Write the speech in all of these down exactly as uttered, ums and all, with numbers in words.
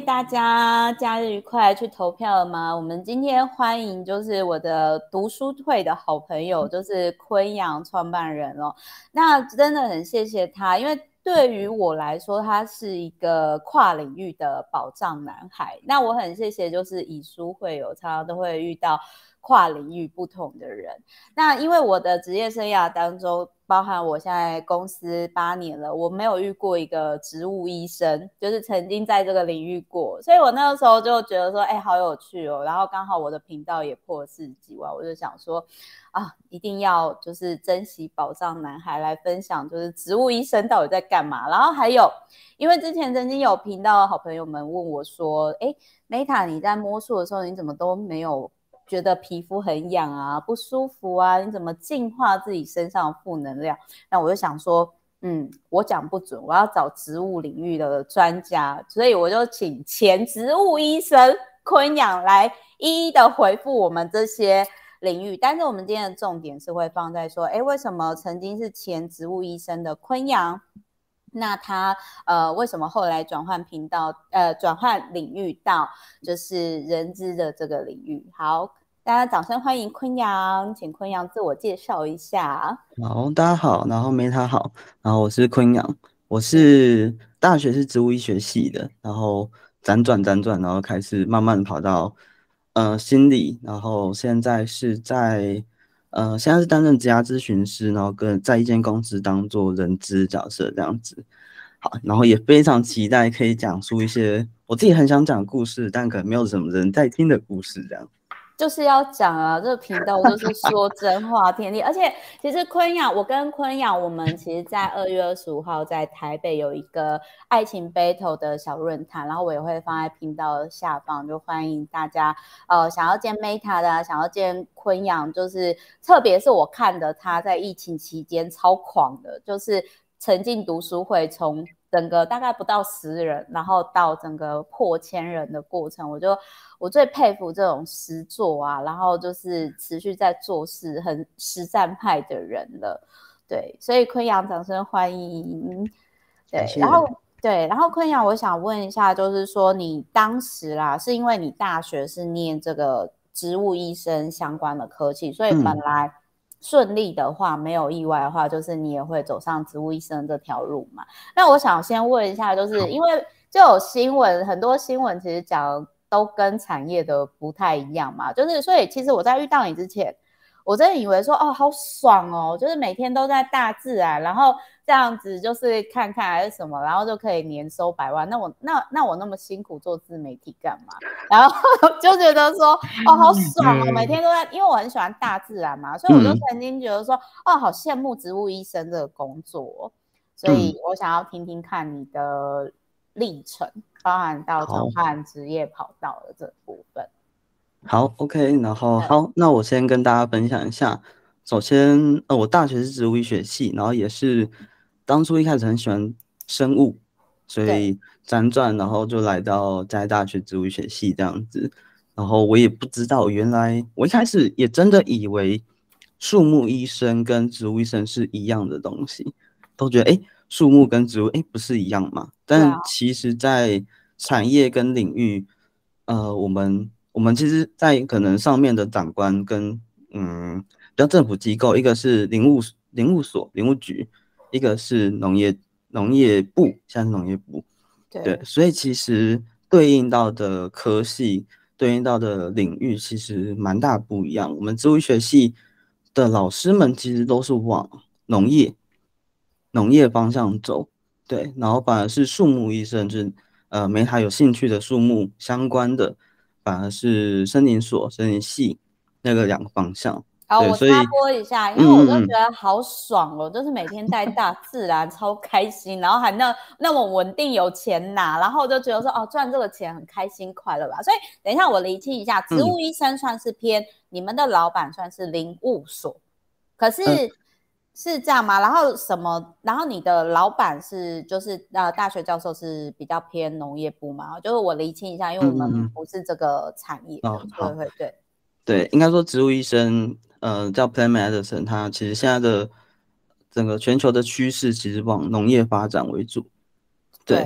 大家假日愉快，去投票了吗？我们今天欢迎就是我的读书会的好朋友，就是昆阳创办人哦。那真的很谢谢他，因为对于我来说，他是一个跨领域的宝藏男孩。那我很谢谢，就是以书会友，常常都会遇到跨领域不同的人。那因为我的职业生涯当中，包含我现在公司八年了，我没有遇过一个植物医生，就是曾经在这个领域过，所以我那个时候就觉得说，哎、欸，好有趣哦。然后刚好我的频道也破了四十几万，我就想说，啊，一定要就是珍惜宝藏男孩来分享，就是植物医生到底在干嘛。然后还有，因为之前曾经有频道的好朋友们问我说，哎 ，Meta 你在摸树的时候，你怎么都没有觉得皮肤很痒啊，不舒服啊？你怎么净化自己身上的负能量？那我就想说，嗯，我讲不准，我要找植物领域的专家，所以我就请前植物医生昆阳来一一的回复我们这些领域。但是我们今天的重点是会放在说，哎，为什么曾经是前植物医生的昆阳？那他呃为什么后来转换频道呃转换领域到就是人资的这个领域？好，大家掌声欢迎昆阳，请昆阳自我介绍一下。 好，大家好，然后 Meta 好，然后我是昆阳，我是大学是植物医学系的，然后辗转辗转，然后开始慢慢跑到呃心理，然后现在是在呃现在是担任职涯咨询师，然后跟在一间公司当做人资角色这样子。好，然后也非常期待可以讲述一些我自己很想讲的故事，但可能没有什么人在听的故事这样。 就是要讲啊，这个频道就是说真话天地。而且其实昆阳，我跟昆阳，我们其实在二月二十五号在台北有一个爱情 battle 的小论坛，然后我也会放在频道的下方，就欢迎大家呃想要见 Meta 的、啊，想要见昆阳，就是特别是我看的他在疫情期间超狂的，就是沉浸读书会从整个大概不到十人，然后到整个破千人的过程，我就我最佩服这种实作啊，然后就是持续在做事、很实战派的人了。对，所以昆阳掌声欢迎。对，然感谢。 后对，然后昆阳，我想问一下，就是说你当时啦，是因为你大学是念这个植物医生相关的科技，所以本嗯， 来顺利的话，没有意外的话，就是你也会走上植物医生这条路嘛？那我想先问一下，就是因为就有新闻，很多新闻其实讲都跟产业的不太一样嘛，就是所以其实我在遇到你之前，我真的以为说哦好爽哦，就是每天都在大自然，然后这样子就是看看还是什么，然后就可以年收百万。那我那那我那么辛苦做自媒体干嘛？然后就觉得说哦好爽哦，每天都在，因为我很喜欢大自然嘛，所以我就嗯曾经觉得说哦好羡慕植物医生这个工作。所以嗯， 我想要听听看你的历程，包含到转好。 换职业跑道的这部分。 好，OK，然后对好，那我先跟大家分享一下。首先，呃，我大学是植物医学系，然后也是当初一开始很喜欢生物，所对， 以辗转，然后就来到嘉义大学植物医学系这样子。然后我也不知道，原来我一开始也真的以为树木医生跟植物医生是一样的东西，都觉得诶，树木跟植物诶不是一样嘛？ 对啊， 但其实，在产业跟领域。呃，我们我们其实，在可能上面的长官跟嗯，比较政府机构，一个是林务林务所、林务局，一个是农业农业部，现在是农业部，对， 对， 所以其实对应到的科系、对应到的领域，其实蛮大不一样。我们植物学系的老师们其实都是往农业农业方向走，对，然后反而是树木医生，就是呃没他有兴趣的树木相关的，反而是森林所、森林系那个两个方向，对， 然后我插所以播一下，因为我就觉嗯嗯嗯， 得好爽哦，就是每天在大自然超开心，然后还那那么稳定有钱拿，然后我就觉得说哦赚这个钱很开心快乐吧。所以等一下我厘清一下，植物嗯医生算是偏你们的老板算是林务所，可是呃是这样吗？然后什么？然后你的老板是就是呃大学教授是比较偏农业部嘛？就是我厘清一下，因为我们嗯嗯嗯， 不是这个产业的， 哦好。 所以会对对，应该说植物医生，呃，叫 Plant Medicine，它其实现在的整个全球的趋势其实往农业发展为主。对对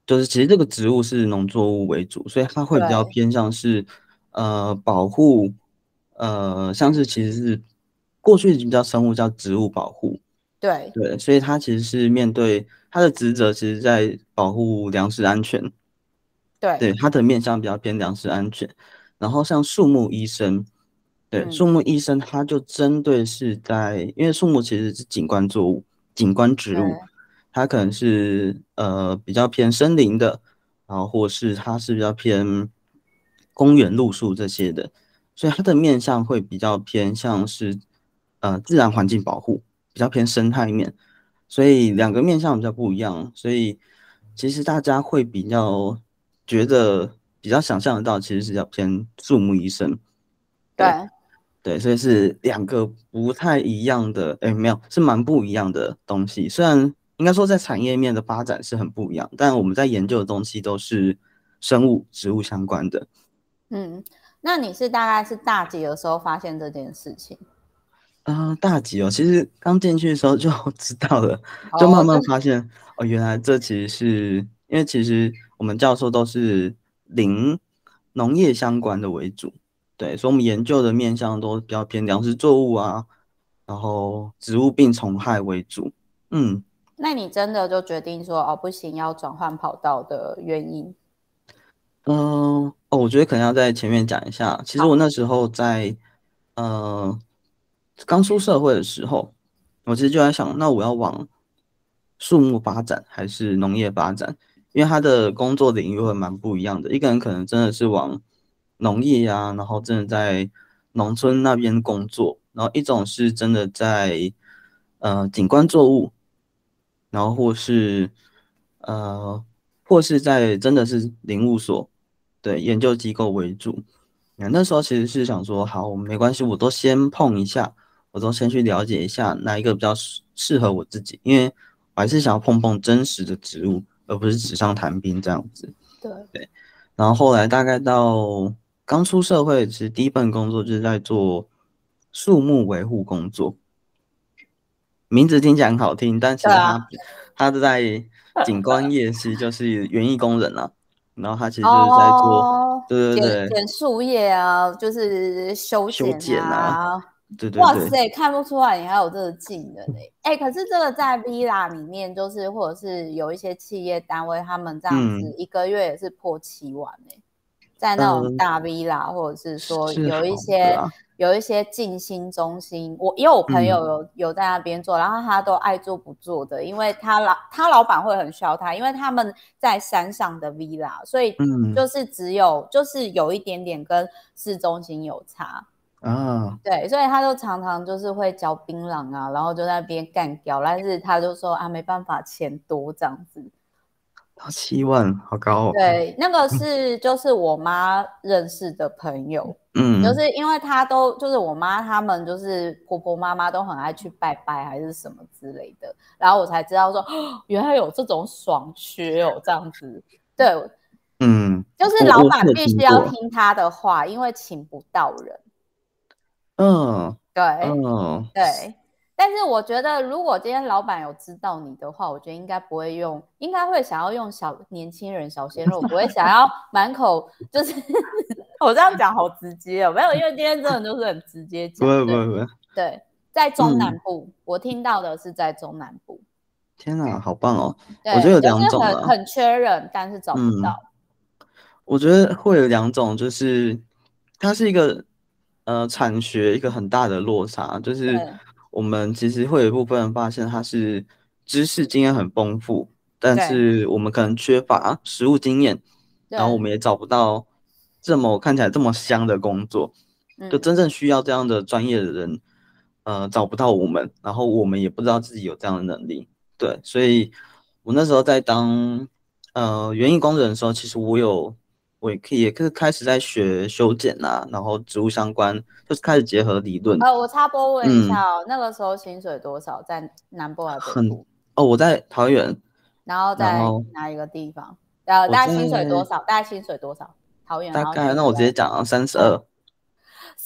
就是其实这个植物是农作物为主，所以它会比较对偏向是呃保护，呃像是其实是过去比较生物叫植物保护， 对对，所以它其实是面对它的职责，其实在保护粮食安全。 对， 对，它的面向比较偏粮食安全。然后像树木医生，对，树嗯， 木医生它就针对是在，因为树木其实是景观作物、景观植物， 对它可能是呃比较偏森林的，然后或是它是比较偏公园路树这些的，所以它的面向会比较偏向是呃自然环境保护，比较偏生态面。所以两个面向比较不一样，所以其实大家会比较觉得比较想象得到，其实是要偏树木医生，对对。 对，所以是两个不太一样的，哎，没有，是蛮不一样的东西。虽然应该说在产业面的发展是很不一样，但我们在研究的东西都是生物、植物相关的。 嗯，那你是大概是大几的时候发现这件事情？ 啊、大吉哦，其实刚进去的时候就知道了，就哦， 慢慢就是发现哦，原来这其实是因为其实我们教授都是林农业相关的为主，对，所以我们研究的面向都比较偏粮食作物啊，然后植物病虫害为主。嗯那你真的就决定说哦不行，要转换跑道的原因？ 嗯、呃哦，我觉得可能要在前面讲一下，其实我好， 那时候在呃刚出社会的时候，我其实就在想，那我要往树木发展还是农业发展？因为他的工作领域会蛮不一样的。一个人可能真的是往农业啊，然后真的在农村那边工作，然后一种是真的在呃景观作物，然后或是呃或是在真的是林务所，对，研究机构为主。那那时候其实是想说，好，没关系，我都先碰一下，我都先去了解一下哪一个比较适适合我自己，因为我还是想要碰碰真实的植物，而不是纸上谈兵这样子。 对， 对，然后后来大概到刚出社会，其实第一份工作就是在做树木维护工作，名字听起来很好听，但其对啊， 实他他在景观业其实就是园艺工人啊，然后他其实就是在做， 哦，剪对对对， 剪树叶啊，就是修修剪剪啊， 啊。 对对对， 哇塞，看不出来你还有这个技能诶、欸。哎、欸，可是这个在 Villa 里面，就是或者是有一些企业单位，他们这样子嗯一个月也是破七万诶、欸。在那种嗯， 大 V 啦，或者是说有一是好的些啊， 有一些静心中心，我因为我朋友嗯有有在那边做，然后他都爱做不做的，因为他老他老板会很需要他，因为他们在山上的 V 啦，所以嗯就是只有就是有一点点跟市中心有差。 啊， 对，所以他就常常就是会嚼槟榔啊，然后就在那边干掉，但是他就说啊没办法，钱多这样子。 到七万，好高哦， 对，那个是就是我妈认识的朋友，就嗯是因为她都就是我妈他们就是婆婆妈妈都很爱去拜拜还是什么之类的，然后我才知道说，哦，原来有这种爽缺哦，这样子。对， 嗯， 就是我我是有老板必须听过， 要听他的话，因为请不到人。 嗯对嗯， 对，但是我觉得，如果今天老板有知道你的话，我觉得应该不会用，应该会想要用小年轻人小鲜肉，不会想要满口就是我这样讲好直接哦，没有，因为今天真的就是很直接不讲，对会不会不会， 对，在中南嗯， 部，我听到的是在中南部， 天哪，好棒哦，我觉得对， 有就是两种啦， 很很缺人，但是找不嗯。 到， 我觉得会有两种，就是它是一个呃产学一个很大的落差，就是对我们其实会有一部分人发现他是知识经验很丰富，但对是我们可能缺乏实务经验，然后我对， 们也找不到这么看起来这么香的工作，就嗯， 真正需要这样的专业的人，呃，找不到我们，然后我们也不知道自己有这样的能力，对，所以我那时候在当呃园艺工人的时候，其实我有。我也可以，也可以开始在学修剪啊，然后植物相关，就是开始结合理论。 呃，我插播问一嗯， 下哦，那个时候薪水多少？在南部还是北很部？ 哦，我在桃园， 然后在然后哪一个地方？呃， 我在大概薪水多少？大概薪水多少？桃园，然后哪大概，那我直接一个？ 讲啊，三十嗯， 二，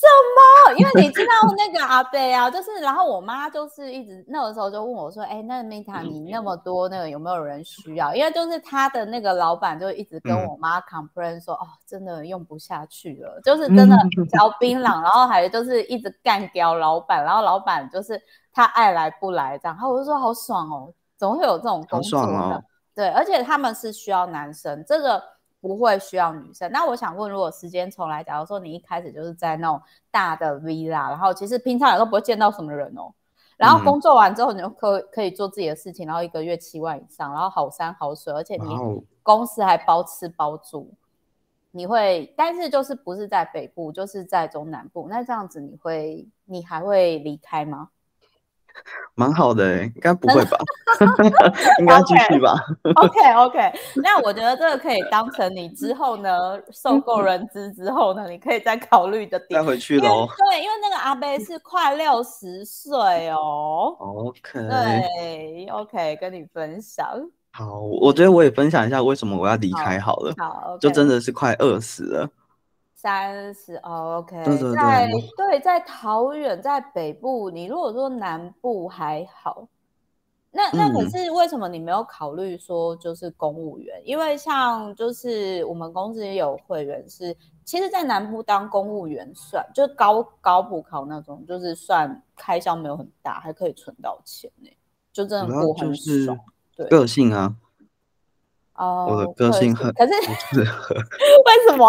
什么？因为你知道那个阿伯啊，就是然后我妈就是一直那个时候就问我说，哎，那 Meta 你那么多那个有没有人需要？因为就是他的那个老板就一直跟我妈 complain 说，嗯、哦，真的用不下去了，就是真的嚼槟榔，然后还就是一直干掉老板，然后老板就是他爱来不来这样，然后我就说好爽哦，怎么会有这种工作呢？ 哦、 对，而且他们是需要男生，这个不会需要女生。那我想问，如果时间重来，假如说你一开始就是在那种大的 villa， 然后其实平常也都不会见到什么人哦，然后工作完之后你就可可以做自己的事情，然后一个月七万以上，然后好山好水，而且你公司还包吃包住，你会，但是就是不是在北部，就是在中南部，那这样子你会，你还会离开吗？ 蛮好的、欸，应该不会吧？应该继续吧。 OK OK， 那我觉得这个可以当成你之后呢受够人资之后呢，你可以再考虑的点。 再回去喽。 对，因为那个阿伯是快六十岁哦。 OK， 对 ，OK， 跟你分享。 好，我觉得我也分享一下为什么我要离开好了。 好，好 ，OK， 就真的是快饿死了。 三十、哦、，OK， 对对在对， 对，在桃园，在北部，你如果说南部还好，那那可嗯， 是为什么你没有考虑说就是公务员？因为像就是我们公司也有会员是，其实，在南部当公务员算就高高补考那种，就是算开销没有很大，还可以存到钱呢、欸，就真的过很爽。对， 个性啊， 哦， 我的个性很可是不适合。 为什么？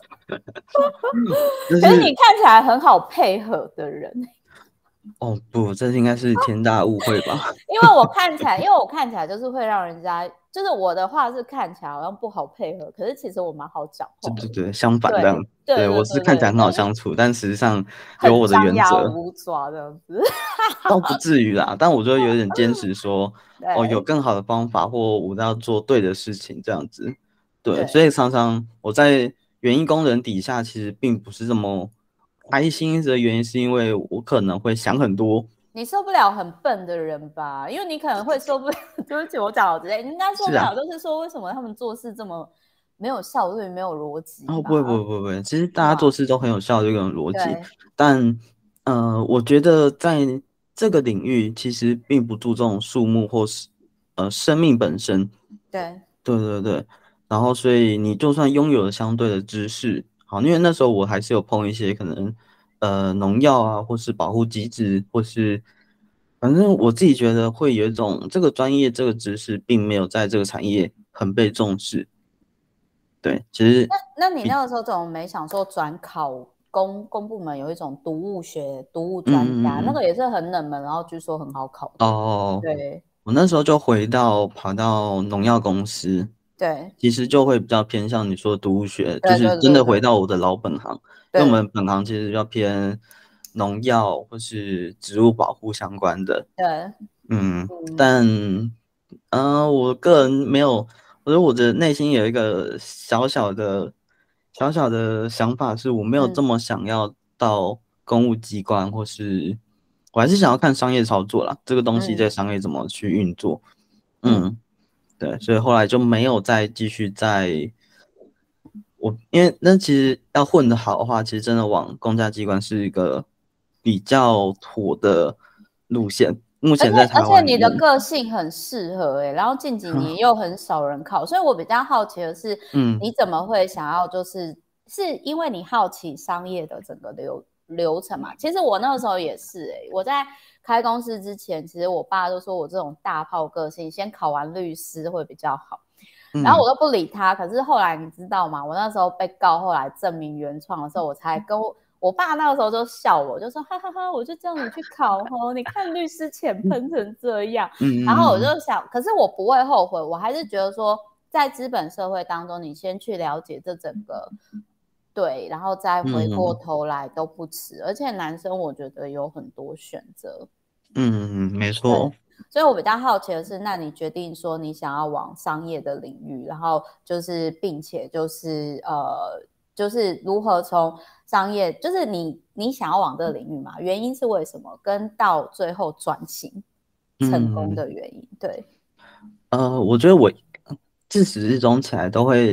就可是你是看起来很好配合的人。 哦不，这应该是天大误会吧？ 因为我看起来，因为我看起来就是会让人家，就是我的话是看起来好像不好配合，可是其实我蛮好讲话的。 对对对，相反这样。 对对对，我是对对对， 看起来很好相处，但实际上有很我的张牙原则。 舞爪这样子。 倒不至于啦，但我就有点坚持说，哦，有对更好的方法，或我要做对的事情，这样子。对，所对， 以常常我在园艺工人底下，其实并不是这么开心的原因，是因为我可能会想很多。 你受不了很笨的人吧？因为你可能会受不了。对不起，我讲好直接，应该受不了， 是啊， 就是说为什么他们做事这么没有效率、没有逻辑哦， 吧？ 不会不会不会不会，其实大家做哇， 事都很有效率跟逻辑， 对但呃，我觉得在这个领域其实并不注重树木或是呃生命本身。 对， 对对对，然后所以你就算拥有了相对的知识，好，因为那时候我还是有碰一些可能呃农药啊，或是保护机制，或是反正我自己觉得会有一种这个专业这个知识并没有在这个产业很被重视。对，其实那你那个时候怎么没想说转考公公部门有一种毒物学、毒物嗯专家， 嗯嗯嗯， 那个也是很冷门，然后据说很好考的。 哦， 对我那时候就回到跑到农药公司， 对其实就会比较偏向你说的毒物学，就对是真的对对对回到我的老本行，因为我对们本行其实比较偏农药或是植物保护相关的。 对， 嗯， 嗯但嗯、呃我个人没有，我觉得我的内心有一个小小的小小的想法，是我没有这嗯么想要到公务机关，或是我还是想要看商业操作啦，这个东西在嗯商业怎么去运作。 嗯， 嗯，对，所以后来就没有再继续在我，因为那其实要混得好的话，其实真的往公家机关是一个比较妥的路线。目而且前在台而且你的湾里面， 个性很适合哎、欸，然后近几年又很少人考，所以我比较好奇的是， 嗯你怎么会想要就是是因为你好奇商业的整个流流程嘛？其实我那个时候也是哎、欸，我在开公司之前，其实我爸就说我这种大炮个性，先考完律师会比较好。然后嗯我都不理他，可是后来你知道吗？我那时候被告，后来证明原创的时候，我才跟我我爸那个时候就笑我，就说哈哈哈，我就叫你去考吼，你看律师钱喷成这样。 嗯然后我嗯嗯就想，可是我不会后悔，我还是觉得说，在资本社会当中，你先去了解这整个对，然后再回过嗯头来都不迟。而且男生我觉得有很多选择， 嗯嗯，没对。 错。 所以我比较好奇的是，那你决定说你想要往商业的领域，然后就是并且就是呃，就是如何从商业，就是你你想要往这个领域嘛？原因是为什么？跟到最后转型成功嗯的原因，对， 呃，我觉得我自始至终起来都会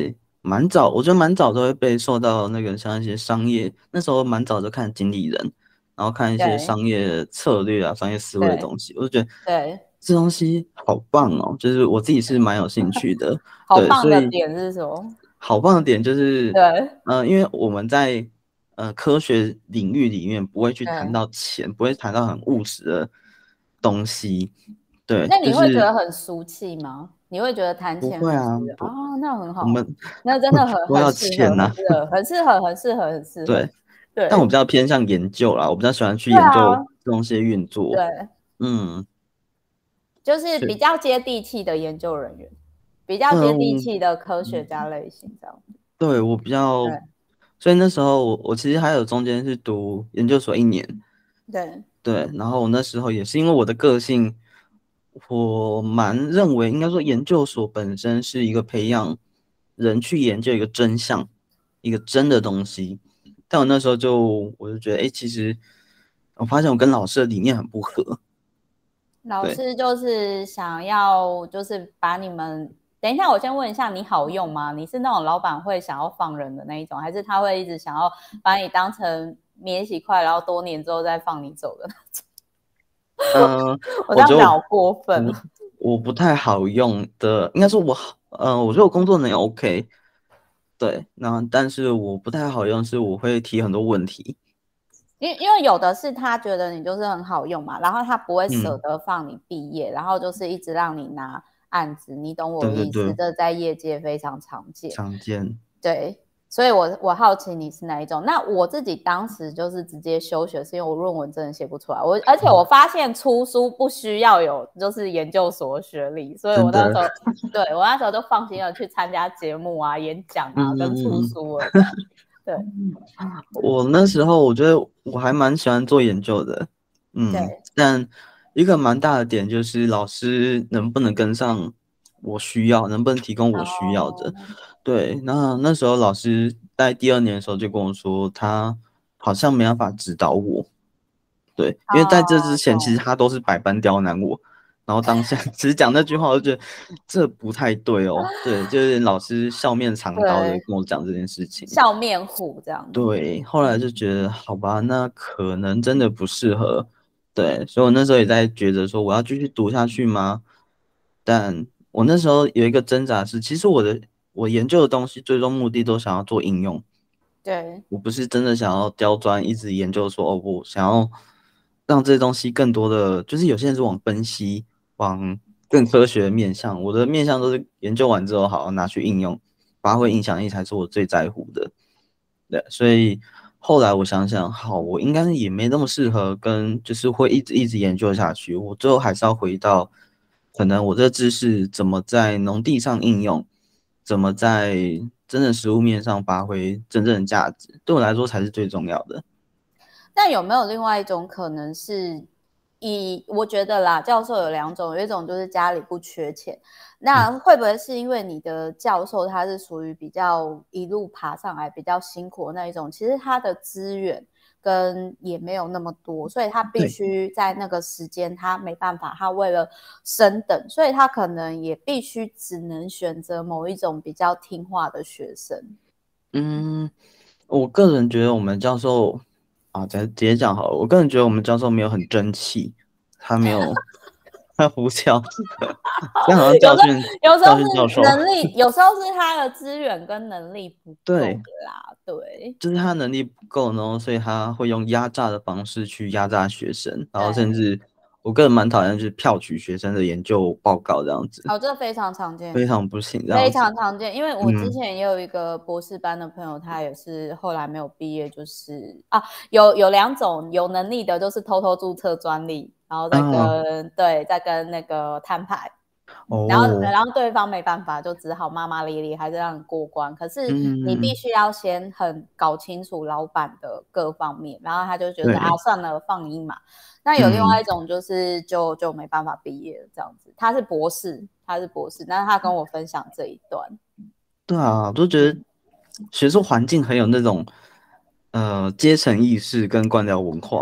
蛮早，我觉得蛮早都会被受到那个像一些商业，那时候蛮早就看经理人，然后看一些对商业策略啊、商业思维的对东西，我就觉得对， 这东西好棒哦，就是我自己是蛮有兴趣的。 好对，所以棒的点是什么？ 好棒的点就是， 对呃，因为我们在呃科学领域里面不会去谈对， 到钱，不会谈到很务实的东西。对， 那就是你会觉得很俗气吗？你会觉得谈钱很俗不会啊，不， 哦，那很好， 我们那真的很都要很适合， 钱呐、 很适合，很适合，很适合，很适合。 对，但我比对较偏向研究啦，我比较喜欢去对啊， 研究这东西的运作。 对， 嗯， 就是比是， 较接地气的研究人员，比较接地嗯， 气的科学家类型这样子。 对我比较， 对所以那时候我我其实还有中间是读研究所一年， 对， 对，然后我那时候也是因为我的个性，我蛮认为应该说研究所本身是一个培养人去研究一个真相，一个真的东西。但我那时候就我就觉得，哎，其实我发现我跟老师的理念很不合。对， 老师就是想要，就是把你们。等一下，我先问一下，你好用吗？你是那种老板会想要放人的那一种，还是他会一直想要把你当成免洗筷，然后多年之后再放你走的那种？ 嗯、 我这我觉得我样讲好过分不哦。 我不太好用的，应该说我好，呃，我觉得我工作能力 OK，对，然后但是我不太好用，是我会提很多问题。 因为因为有的是他觉得你就是很好用嘛，然后他不会舍嗯， 得放你毕业，然后就是一直让你拿案子，你懂我的意思？ 对对对， 这在业界非常常见。 常见。 对，所以我我好奇你是哪一种。那我自己当时就是直接休学，是因为我论文真的写不出来。我而且我发现出书不需要有就是研究所学历，所以我真的， 那时候对我那时候就放心的去参加节目啊、演讲嗯啊，跟出嗯嗯书了这样。对嗯，我那时候我觉得我还蛮喜欢做研究的，嗯， 对， 但一个蛮大的点就是老师能不能跟上我需要，能不能提供我需要的。 哦对，那那时候老师在第二年的时候就跟我说，他好像没办法指导我，对，因为在这之哦， 前其实懂。 他都是百般刁难我，然后当下只是讲那句话，我就觉得这不太对哦，对，就是老师笑面藏刀的对， 跟我讲这件事情。 笑面虎这样子。 对，后来就觉得好吧，那可能真的不适合。对，所以我那时候也在觉得说，我要继续读下去吗？但我那时候有一个挣扎是，其实我的我研究的东西最终目的都想要做应用， 对， 我不是真的想要刁钻，一直研究说哦，我想要让这些东西更多的，就是有些人是往分析，往更科学的面向，我的面向都是研究完之后，好拿去应用，发挥影响力才是我最在乎的。对，所以后来我想想，好，我应该也没那么适合跟，就是会一直一直研究下去。我最后还是要回到，可能我这知识怎么在农地上应用，怎么在真正实物面上发挥真正的价值，对我来说才是最重要的。 但有没有另外一种可能是以，我觉得啦，教授有两种，有一种就是家里不缺钱， 嗯， 那会不会是因为你的教授他是属于比较一路爬上来比较辛苦的那一种，其实他的资源跟也没有那么多，所以他必对， 须在那个时间他没办法，他为了升等，所以他可能也必须只能选择某一种比较听话的学生。 嗯，我个人觉得我们教授啊，直直接讲好了，我个人觉得我们教授没有很争气，他没有，他胡笑，这样好像有时候教训教有时候训教授。 是能力，有时候是他的资源跟能力不够对， 啦。对就是他能力不够，然后所以他会用压榨的方式去压榨学生，然后甚对， 至我个人蛮讨厌就是票取学生的研究报告这样子， 哦，这非常常见， 非常不行这非样子。 常常见。因为我之嗯前也有一个博士班的朋友，他也是后来没有毕业，就是啊，有有两种有能力的，就是偷偷注册专利，然后再啊跟对，再跟那个摊牌。然后， 哦然后对方没办法，就只好骂骂咧咧，还是让你过关。可是你必嗯须要先很搞清楚老板的各方面，然后他就觉得啊， 对算了，放一马。那有另外嗯一种就是就就没办法毕业这样子。他是博士，他是博士，但是他跟我分享这一段。 对啊，我都觉得学术环境很有那种呃阶层意识跟官僚文化。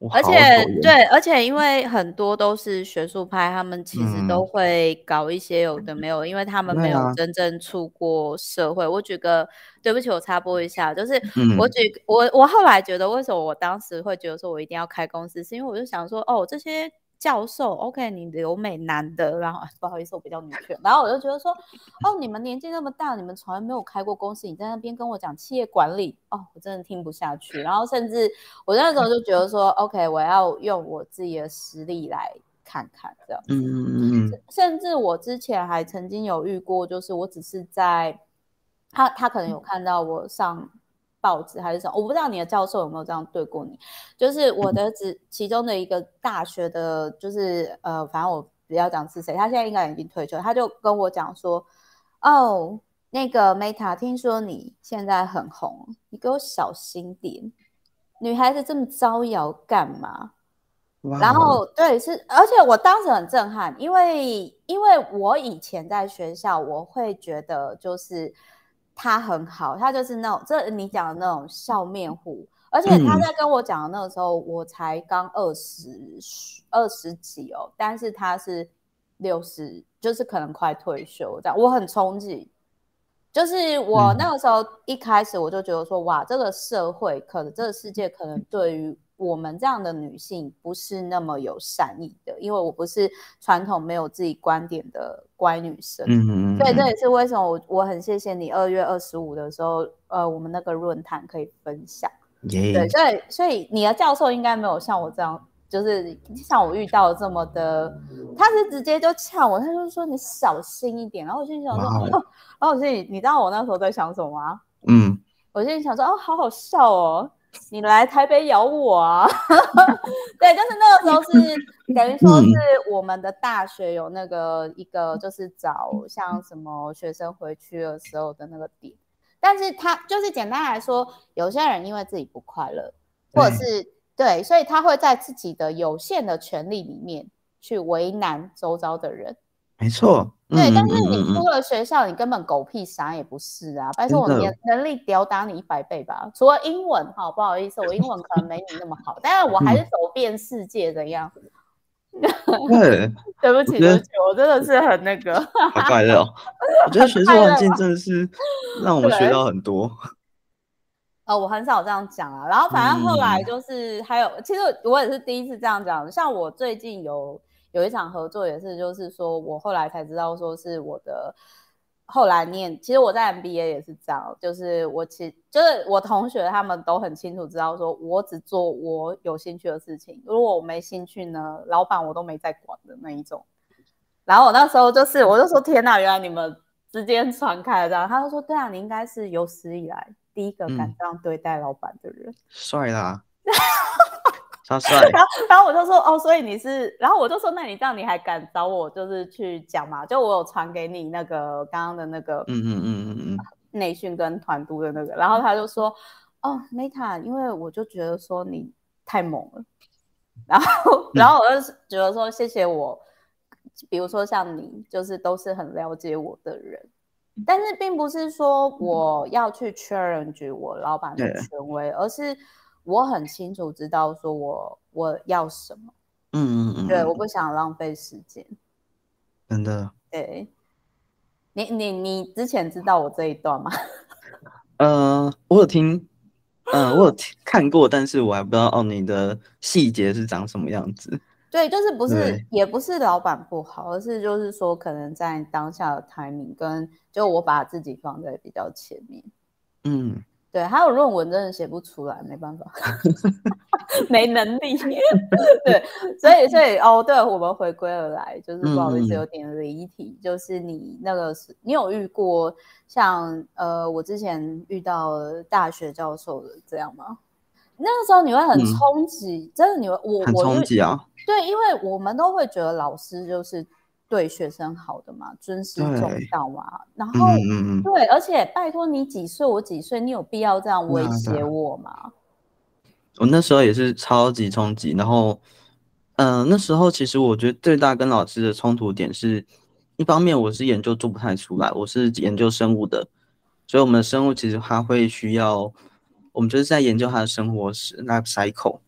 我而且好走远。 对，而且因为很多都是学术派，他们其实都嗯， 会搞一些有的没有，因为他们没有对啊， 真正出过社会。我举个，对不起，我插播一下，就是我嗯举我我后来觉得，为什么我当时会觉得说我一定要开公司，是因为我就想说，哦，这些教授，OK，你留美男的，然后不好意思，我比较女权，然后我就觉得说，哦，你们年纪那么大，你们从来没有开过公司，你在那边跟我讲企业管理，哦，我真的听不下去。然后甚至我那时候就觉得说 ，OK，我要用我自己的实力来看看这样子。 嗯嗯嗯甚至我之前还曾经有遇过，就是我只是在他他可能有看到我上报纸还是什么，我不知道你的教授有没有这样对过你。就是我的只其中的一个大学的，就是呃，反正我不要讲是谁，他现在应该已经退休，他就跟我讲说，哦，那个 Meta， 听说你现在很红，你给我小心点，女孩子这么招摇干嘛？然哇哦， 后对，是，而且我当时很震撼，因为因为我以前在学校，我会觉得就是他很好，他就是那种这你讲的那种笑面虎，而且他嗯在跟我讲的那个时候，我才刚二十二十几哦，但是他是六十，就是可能快退休这样，我很憧憬。就是我那嗯个时候一开始我就觉得说，哇，这个社会可能这个世界可能对于我们这样的女性不是那么有善意的，因为我不是传统没有自己观点的乖女生。 嗯嗯所以这也嗯， 是为什么我我很谢谢你二月二十五的时候，呃，我们那个论坛可以分享。对， 耶， 所以所以你的教授应该没有像我这样，就是像我遇到这么的，他是直接就呛我，他就说你小心一点。然后我心里想说，哦， 哇哦， 然后我心里你知道我那时候在想什么吗？ 嗯我心里想说，哦，好好笑哦，你来台北咬我啊！对，就是那个时候是等于说是嗯， 我们的大学有那个一个就是找像什么学生回去的时候的那个点。但是他就是简单来说，有些人因为自己不快乐，或者对， 是对，所以他会在自己的有限的权利里面去为难周遭的人。 没错， 对，但嗯嗯是你出嗯嗯嗯， 了学校，你根本狗屁啥也不是啊！拜托，我能真的， 能力吊打你一百倍吧？除了英文，哈，不好意思，我英文可能没你那么好，但是我还是嗯， 走遍世界，怎样？ 对， 对不起， 我觉得对不起，我真的是很那个， 好快乐哦，我觉得很学术快乐嘛。 环境真的是让我们学对， 到很多， 呃，我很少这样讲啊。然后反正后来嗯就是还有，其实我也是第一次这样讲。像我最近有有一场合作，也是就是说我后来才知道，说是我的后来念，其实我在 M B A 也是这样，就是我其就是我同学他们都很清楚知道，说我只做我有兴趣的事情，如果我没兴趣呢，老板我都没在管的那一种。然后我那时候就是，我就说天哪，原来你们之间传开了这样。他就说对啊，你应该是有史以来第一个敢嗯， 这样对待老板的人。 帅啦，超帅， 然后，然后我就说哦，所以你是，然后我就说那你这样你还敢找我就是去讲嘛？就我有传给你那个刚刚的那个嗯嗯嗯嗯嗯， 内训跟团督的那个，然后他就说哦，Meta，因为我就觉得说你太猛了。然后，然嗯后我就觉得说，谢谢我，比如说像你，就是都是很了解我的人，但是并不是说我要去 challenge 我老板的对， 权威，而是我很清楚知道说我我要什么， 嗯嗯对， 嗯嗯， 我不想浪费时间。 真的。 对，你你你之前知道我这一段吗？ 呃，我有听，呃，我有听看过，但是我还不知道哦，你的细节是长什么样子。 对，就是不是对， 也不是老板不好，而是就是说可能在当下的 timing 跟就我把自己放在比较前面。 嗯对，还有论文真的写不出来，没办法，没能力。对，所以所以哦，对，我们回归而来，就是不好意思有嗯嗯， 点离题，就是你那个是你有遇过像呃我之前遇到大学教授的这样吗？那个时候你会很嗯， 冲击，真的你会我很我就冲击啊。 对，因为我们都会觉得老师就是对学生好的嘛，尊师重对， 道嘛，然嗯后嗯嗯， 对，而且拜托你几岁我几岁，你有必要这样对威胁啊对啊， 我吗？ 我那时候也是超级冲击。然后，嗯、那时候其实我觉得最大跟老师的冲突点是，一方面我是研究做不太出来，我是研究生物的，所以我们的生物其实它会需要，我们就是在研究它的生活史 life cycle。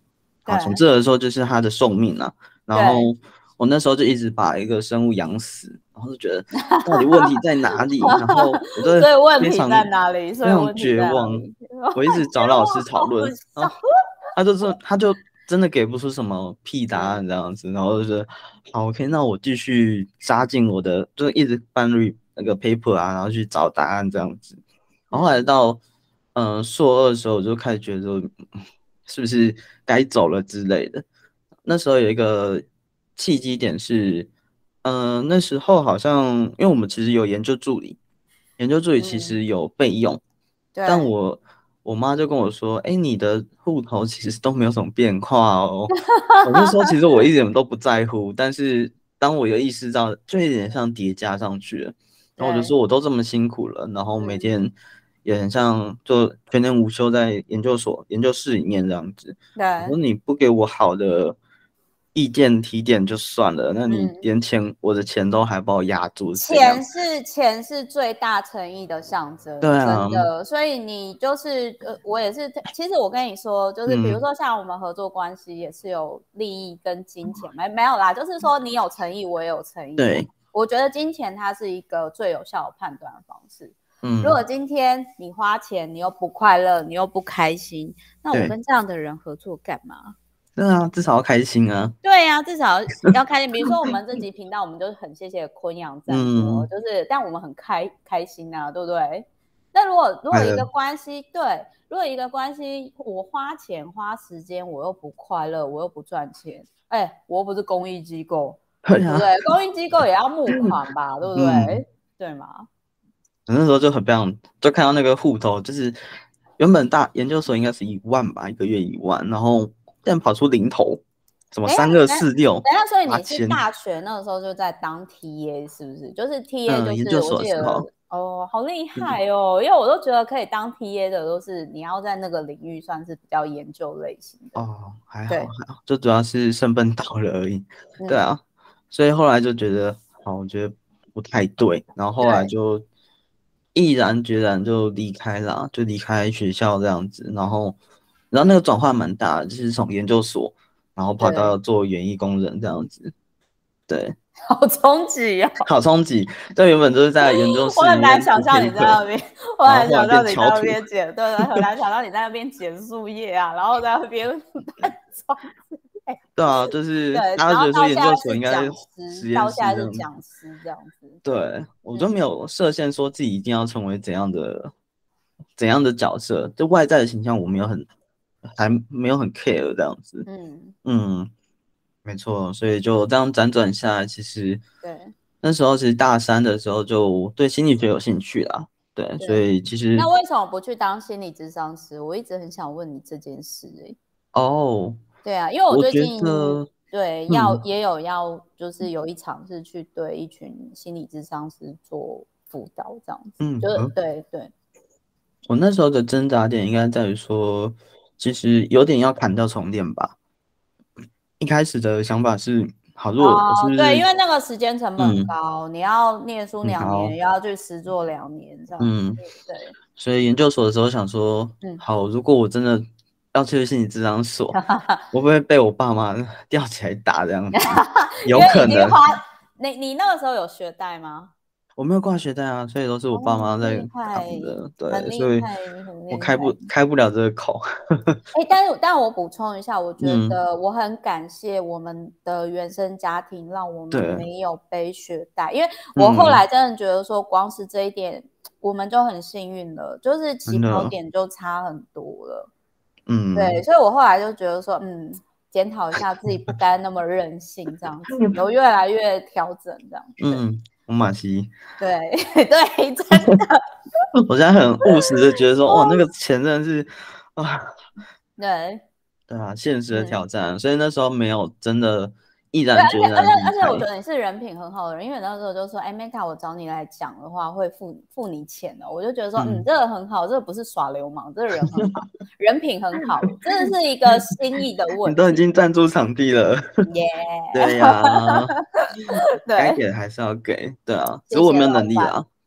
好，统治的时候就是它的寿命啊。然后我那时候就一直把一个生物养死，然后就觉得到底问题在哪里？然后我就所以问题非常在哪里？所以非常问题绝望， 在哪里？ 我一直找老师讨论，然后他就说他就真的给不出什么屁答案这样子，然后就觉得好 OK，那我继续扎进我的，就一直翻那个 paper 啊，然后去找答案这样子。然后后来到嗯、呃、硕二的时候，我就开始觉得说，是不是该走了之类的。那时候有一个契机点是，嗯、呃，那时候好像因为我们其实有研究助理，研究助理其实有备用，嗯、但我我妈就跟我说，哎、欸，你的户头其实都没有什么变化哦。我那时候其实我一点都不在乎，但是当我有意识到，就有点像叠加上去了。然后我就说，我都这么辛苦了，然后每天也很像就全年无休在研究所、研究室里面这样子。我说你不给我好的意见提点就算了，那你连钱、嗯、我的钱都还把我压住， 钱是钱是最大诚意的象征， 对啊， 真的。所以你就是呃，我也是，其实我跟你说，就是比如说像我们合作关系也是有利益跟金钱，没、嗯、没有啦，就是说你有诚意，我也有诚意。 对， 我觉得金钱它是一个最有效的判断的方式。 嗯， 如果今天你花钱，你又不快乐，你又不开心，那我跟这样的人合作干嘛？ 对啊，至少要开心啊。 对啊，至少要开心。比如说我们这集频道，我们就很谢谢昆阳赞助、嗯，就是但我们很开开心啊，对不对？那如果如果一个关系，对，如果一个关系，我花钱花时间，我又不快乐，我又不赚钱，哎、欸，我又不是公益机构，对不对？公益机构也要募款吧，对不对？嗯、对吗？ 我那时候就很非常，就看到那个户头，就是原本大研究所应该是一万吧，一个月一万，然后现在跑出零头，什么三二四六， 等一下，所以你是大学那个时候就在当 T A 是不是？就是 T A 就是、 嗯、研究所的时候哦，好厉害哦、嗯！因为我都觉得可以当 T A 的都是你要在那个领域算是比较研究类型的哦，还好还好，就主要是身份到了而已，嗯、对啊，所以后来就觉得，好，我觉得不太对，然后后来就毅然决然就离开了，就离开学校这样子，然后，然后那个转换蛮大的，就是从研究所，然后跑到做园艺工人这样子，对。 好冲击哦！ 好冲击！这原本就是在研究室里面， 我很难想象你在那边，我很难想象你在那边剪，对对，很难想象你在那边剪树叶啊，然后在那边装之类。 对啊，就是大家觉得说研究所应该实验室， 到现在是讲师这样子。 对，我就没有设限说自己一定要成为怎样的、嗯、怎样的角色，就外在的形象我没有很还没有很 care 这样子。嗯嗯。没错，所以就这样辗转下来，其实对那时候其实大三的时候就对心理学有兴趣啦，对，對所以其实那为什么不去当心理諮商師？我一直很想問你這件事誒、欸。 哦， 對啊，因為我最近我對要、嗯、也有要就是有一場是去對一群心理諮商師做輔導這樣子，嗯，就是對對。 我那時候的掙扎點應該在於說，其實有點要砍掉重練吧。一開始的想法是，好，如果我是不是、 哦、對，因為那個時間成本很高，嗯、你要念書兩年，也要去實作兩年，這樣子。嗯，對。 所以研究所的時候想說，嗯，好，如果我真的要去心理諮商所，我會不會被我爸媽吊起來打這樣子？有可能。 你你那個時候有學貸嗎？ 我沒有掛學貸啊，所以都是我爸媽在扛的，哦、對，所以我開不開不了這個口。 欸、但是但我補充一下，我覺得我很感謝我們的原生家庭，讓我們沒有背學貸，因為我後來真的覺得說，光是這一點，嗯、我們就很幸運了，就是起跑點就差很多了。嗯，對，所以我後來就覺得說，嗯，檢討一下自己不該那麼任性，這樣子，有越來越調整，這樣子。 嗯。我馬西， 對對，真的， 我現在很務實的覺得說，哇，那個錢真的是啊， 對對啊，現實的挑戰，嗯、所以那時候沒有真的毅然決然。 而且而且我覺得你是人品很好的人，因為那時候就說，哎 ，Meta， 我找你來講的話會付付你錢的，我就覺得說，嗯，嗯，這個很好，這個不是耍流氓，這個人很好，人品很好，真的是一個心意的問題。 你都已經贊助場地了，耶、yeah ，對呀、啊，該給還是要給，對啊，只是我沒有能力啦，對。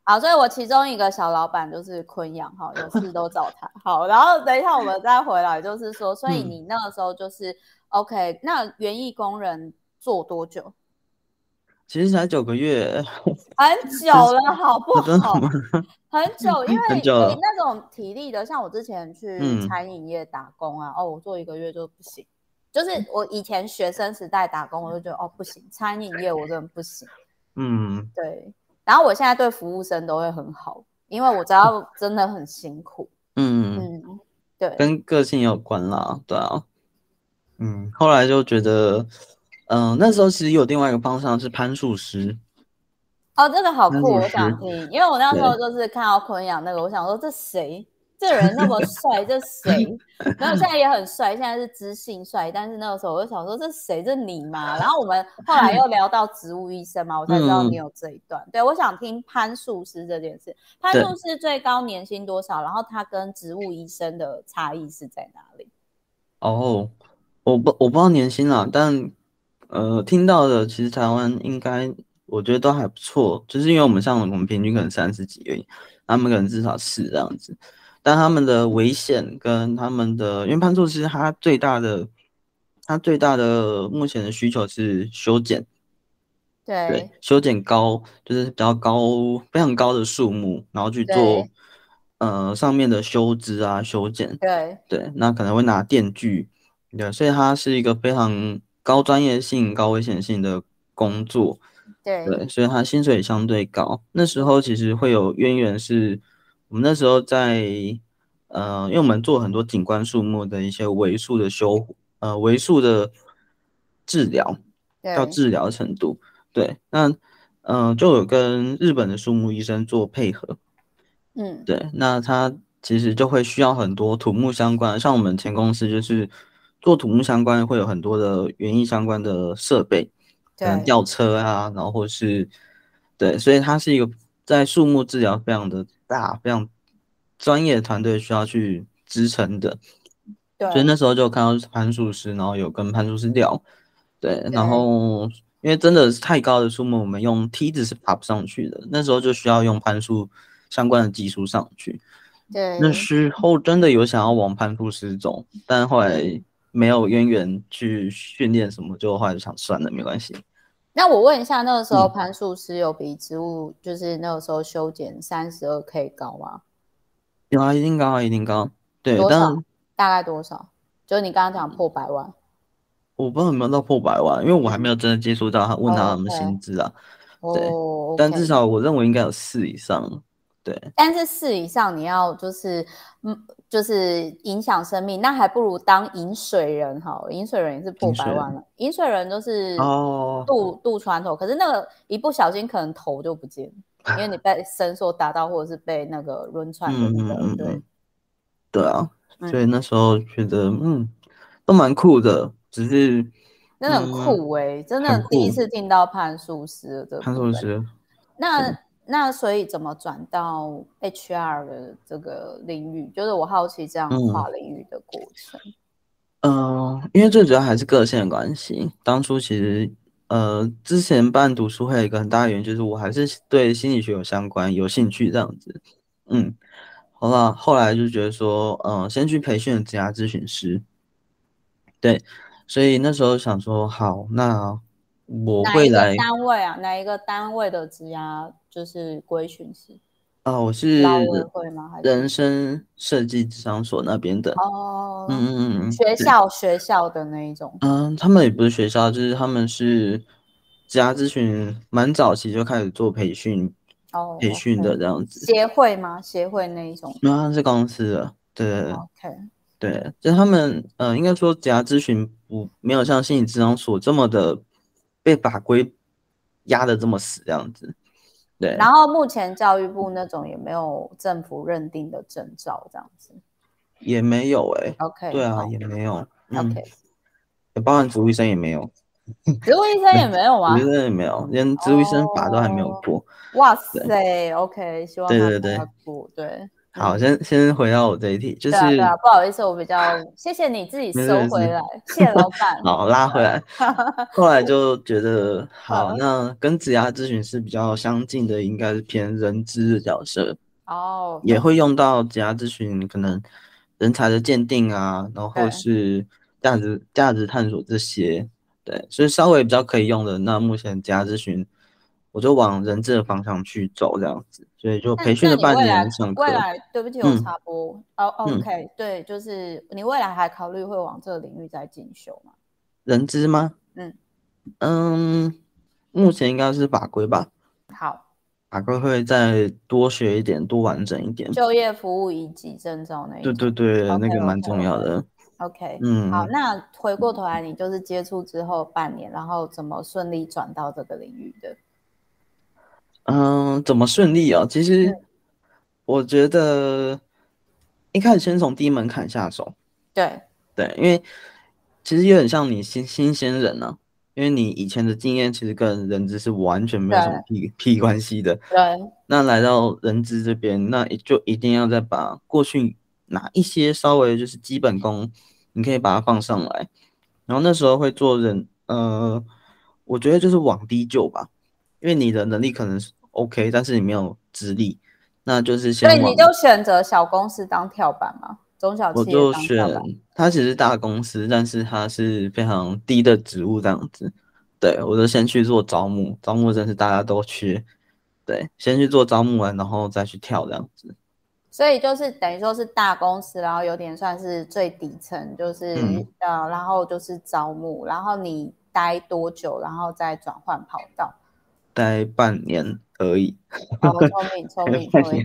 好，所以我其中一个小老板就是昆阳哈，有事都找他。好，然后等一下我们再回来，就是说，所以你那个时候就是、嗯、OK，那园艺工人做多久？ 其实才九个月， 很久了，好不真的好？ 吗？ 很久，因为诶、欸、 很久了。 那种体力的，像我之前去嗯， 餐饮业打工啊，哦，我做一个月就不行。就是我以前学生时代打工，我就觉得哦不行，餐饮业我真的不行。 嗯， 对。然后我现在对服务生都会很好，因为我知道真的很辛苦。 嗯， 嗯，对， 跟个性有关啦，对啊。嗯，后来就觉得，嗯、呃，那时候其实有另外一个方向是攀树师。 哦，这个好攀酷，我想树师， 听，因为我那时候对， 就是看到昆阳那个，我想说这谁？这人那么帅，这谁？没有，现在也很帅，现在是知性帅，但是那个时候我就想说这谁？这你吗？然后我们后来又聊到植物医生嘛，我才知道你有这一段。对，我想听攀树师这件事。攀树师最高年薪多少？然后他跟植物医生的差异是在哪里？ 哦，我不我不知道年薪啦，但呃，听到的其实台湾应该我觉得都还不错，就是因为我们像我们平均可能三十几而已，他们可能至少是这样子，但他们的危险跟他们的，因为攀树师他最大的他最大的目前的需求是修剪。对， 对修剪高就是比较高非常高的树木，然后去做对呃上面的修枝啊修剪。 对对，那可能会拿电锯。对，所以它是一个非常高专业性、高危险性的工作。 对对，所以它薪水也相对高。那时候其实会有渊源是，我们那时候在呃，因为我们做很多景观树木的一些微树的修呃微树的治疗，到对， 治疗程度。对，那嗯、呃就有跟日本的树木医生做配合。 嗯， 对，那他其实就会需要很多土木相关，像我们前公司就是做土木相关，会有很多的园艺相关的设备，可能对吊车啊，然后或是对，所以它是一个在树木治疗非常的大、非常专业的团队需要去支撑的。所以对那时候就看到攀树师，然后有跟攀树师聊。对，然对后因为真的是太高的树木，我们用梯子是爬不上去的，那时候就需要用攀树相关的技术上去。那对， 时候真的有想要往攀树师走，但后来没有渊源去训练什么，就后来就想算了，没关系。 那我问一下，那个时候嗯， 攀树师有比植物就是那个时候修剪三十二 K 高吗？ 有啊，一定高啊，一定高。对， 多少？ 但大概多少？就是你刚刚讲破百万。 我不知道有没有到破百万，因为我还没嗯有真的接触到他，问他哦什么薪 ，OK， 资啊。对， 哦，OK。 但至少我认为应该有四以上。对， 但是四以上你要就是嗯，就是影响生命，那还不如当饮水人好了。饮水人也是破薪水百万了，饮水人都是哦， 渡渡船头，可是那个一不小心可能头就不见了，因为你被绳索打到，或者是被那个轮船的嗯那个，对， 嗯嗯嗯，对啊，所以嗯， 那时候觉得嗯都蛮酷的，只是真的很嗯酷哎、欸，真的第一很酷， 次听到判术师的这个潘部分。 寿师。 那对， 那所以怎么转到 H R 的这个领域？就是我好奇这样跨嗯领域的过程。 嗯、呃因为最主要还是个性的关系。当初其实呃之前办读书会有一个很大的原因就是我还是对心理学有相关有兴趣这样子。嗯，好了，后来就觉得说，嗯、先去培训职涯咨询师。对，所以那时候想说，好，那我哪一个未来单位啊？哪一个单位的职涯就是规训师？ 啊、我劳委是会吗？还是？ 人生设计职场所那边的。 哦， 嗯嗯嗯嗯，对， 学校学校的那一种。 嗯，他们也不是学校，就是他们是职涯咨询，蛮早期就开始做培训， 哦培训的 ，OK， 这样子。 协会吗？协会那一种。 然后他是公司的，对 OK， 对，就他们，呃，应该说职涯咨询不没有像心理咨商所这么的被法规压得这么死这样子。对， 然后目前教育部那种也没有政府认定的证照，这样子。 也没有诶、对 OK， 啊， 好也没有，嗯， ，OK， 也包含植物医生也没有。 植物医生也没有植物医吗？ 生也没有，连植物医生法都还没有哦， 过。 哇对塞，OK，希望他赶对对对， 快过。对， 好，先先回到我这一题，就对啊，对是啊，不好意思，我比较谢谢你自己没事没事， 收回来，谢谢老板。 好，拉回来。后来就觉得，好， 嗯那跟职涯咨询师比较相近的，应该是偏人资的角色， 哦，懂， 也会用到职涯咨询，可能人才的鉴定啊，然后对。 是价值价值探索这些，对，所以稍微比较可以用的。那目前职涯咨询，我就往人资的方向去走，这样子，所以就那培训了半那你未来年上课， 未来，对不起，我嗯插播。哦嗯， ，OK，对，就是你未来还考虑会往这个领域再进修吗？ 人资吗？ 嗯， 嗯，目前应该是法规吧。 好， 法规会再多学一点，多完整一点。 就业服务以及证照那一对对种。 对，那个蛮 OK，OK，OK，OK， 重要的。 好， 嗯那回过头来，你就是接触之后半年，然后怎么顺利转到这个领域的？ 嗯，怎么顺利啊？其实嗯， 我觉得一开始先从低门槛下手， 对对，因为其实有点像你新新鲜人呢、啊，因为你以前的经验其实跟人资是完全没有什么对屁屁关系的。 对， 那来到人资这边，那就一定要再把过去哪一些稍微就是基本功，你可以把它放上来。然后那时候会做人，呃，我觉得就是往低就吧，因为你的能力可能是 OK，但是你没有资历，那就是所以你先往就选择小公司当跳板吗？中小企业我就当跳板？ 选它其实大公司，但是它是非常低的职务这样子。对，我就先去做招募，招募真是大家都缺。对，先去做招募完，然后再去跳这样子。 所以就是等于说是大公司，然后有点算是最底层，就是嗯， 呃，然后就是招募，然后你待多久，然后再转换跑道。 待半年而已。 哦，聪明，聪待明，聪明。 半年。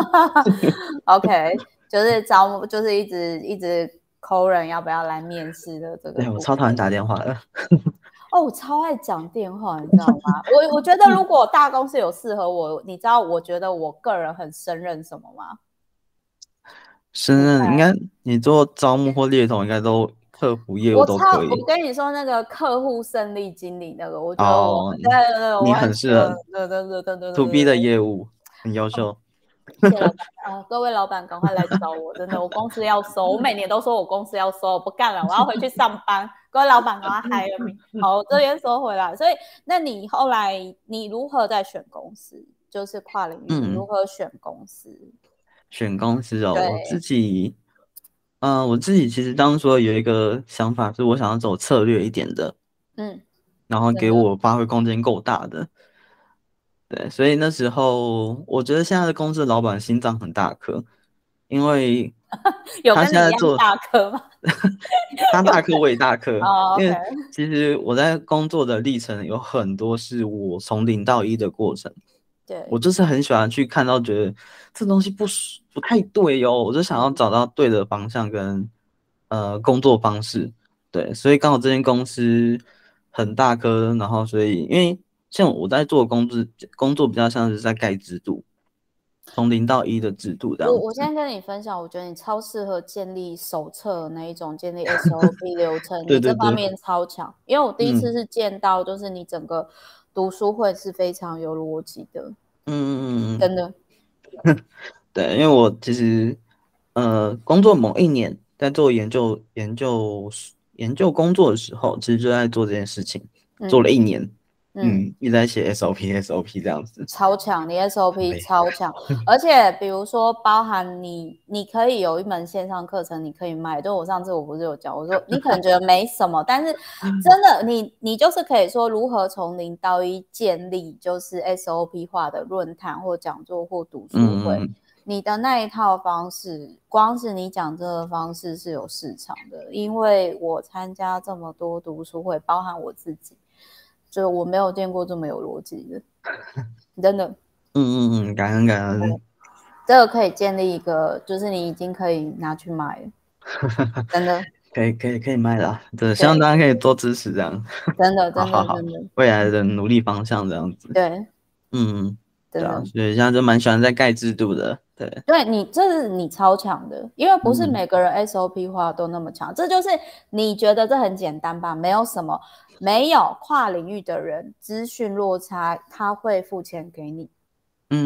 OK，就是招募，就是一直一直抠人要不要来面试的这个对，我部超讨厌分。 打电话的。 哦，我超爱讲电话，你知道吗？我我觉得如果大公司有适合我，你知道，我觉得我个人很胜任什么吗？ 胜你任应该你做招募或猎头，应该都客服业务我超， 都可以。 我跟你说那个客户胜利经理那个，我觉得我， 哦， 对对对，我你很适合， 很适合对对对对对对 to 对 B 的对。 业务，很优秀。 谢谢老板啊，各位老板赶快来找我，真的，我公司要收，我每年都说我公司要收，我不干了，我要回去上班。各位老板赶快 hire me。好，这边说回来，所以那你后来你如何在选公司？就是跨领域，你如嗯， 何选公司？ 选公司哦，我自对， 己，嗯、我自己其实当初有一个想法，是我想要走策略一点的， 嗯， 然后给真的我发挥空间够大的。对，所以那时候我觉得现在的公司的老板心脏很大颗，因为他有跟你一现在做样大颗吗？ 他有， 大颗我也大颗， 哦，OK， 因为其实我在工作的历程有很多是我从零到一的过程，我对， 就是很喜欢去看到觉得这东西不不太对哟，我就想要嗯。 找到对的方向跟呃工作方式，对，所以刚好这间公司很大颗，然后所以因为像我在做的工作工作比较像是在盖制度，从零到一的制度这样子， 我我先跟你分享，我觉得你超适合建立手册那一种，建立 S O P 流程，你这对对对， 方面超强。因为我第一次嗯是见到，就是你整个读书会是非常有逻辑的， 嗯嗯嗯嗯。 真的。 对，因为我其实呃工作某一年在做研究研究研究工作的时候，其实就在做这件事情，做嗯了一年， 嗯， 嗯，一直在写 S O P S O P 这样子， 超强，你 S O P 对， 超强，而且比如说包含你，你可以有一门线上课程，你可以卖。就我上次我不是有讲，我说你可能觉得没什么，但是真的你你就是可以说如何从零到一建立就是 S O P 化的论坛或讲座或读书会。 嗯你的那一套方式，光是你讲这个方式是有市场的，因为我参加这么多读书会，包含我自己，就我没有见过这么有逻辑的。真的， 嗯嗯嗯，感恩感恩， 这个可以建立一个，就是你已经可以拿去卖了，真的， 可以可以可以卖啦，对，希望对， 大家可以多支持这样， 真的，真的， 好好好， 真的， 未来的努力方向这样子， 对， 嗯，对啊， 真的， 所以现在就蛮喜欢在盖制度的，对， 对你，这是你超强的，因为不是嗯每个人 S O P 化都那么强，这就是你觉得这很简单吧？没有什么，没有跨领域的人资讯落差，他会付钱给你。 嗯，